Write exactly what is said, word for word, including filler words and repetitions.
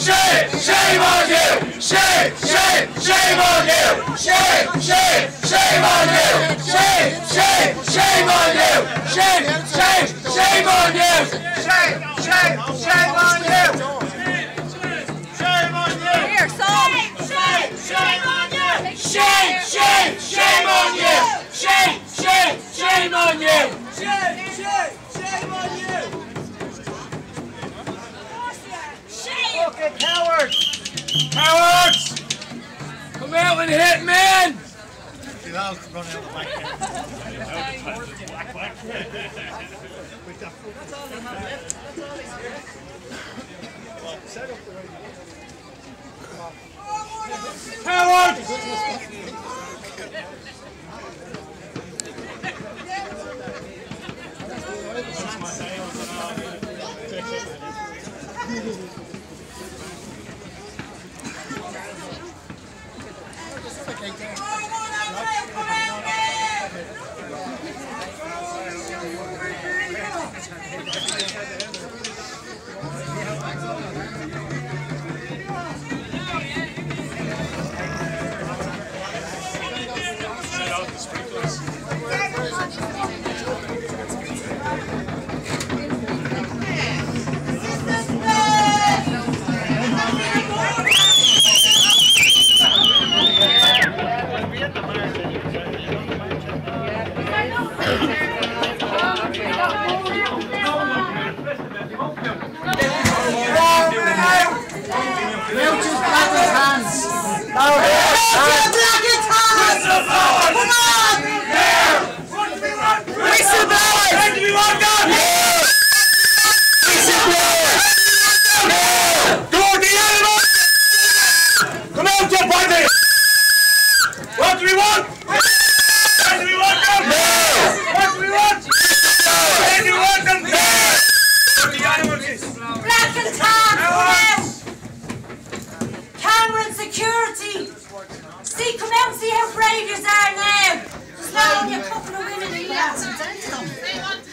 Shame, shame on you! Shame, shame, shame on you! Shame, shame, shame on you! Shame, shame, shame on you! Shame, shame, shame on you! Shame, shame, shame on you! Shame on you! Here, Saul! Shame, shame on you! Shame, shame, shame on you! Shame, shame, shame on you! Shame, shame, shame on you! Fucking cowards! Cowards! Come out and hit, man! See, that was running out the back end. That's all he has left. That's all he's here. Set up the radio. Cowards! What do we want? What do we want them? No! What do we want? Where do you want them? No! Black and tan, come out! Camera and security! See, come out and see how brave you are now! There's not only a couple of women here.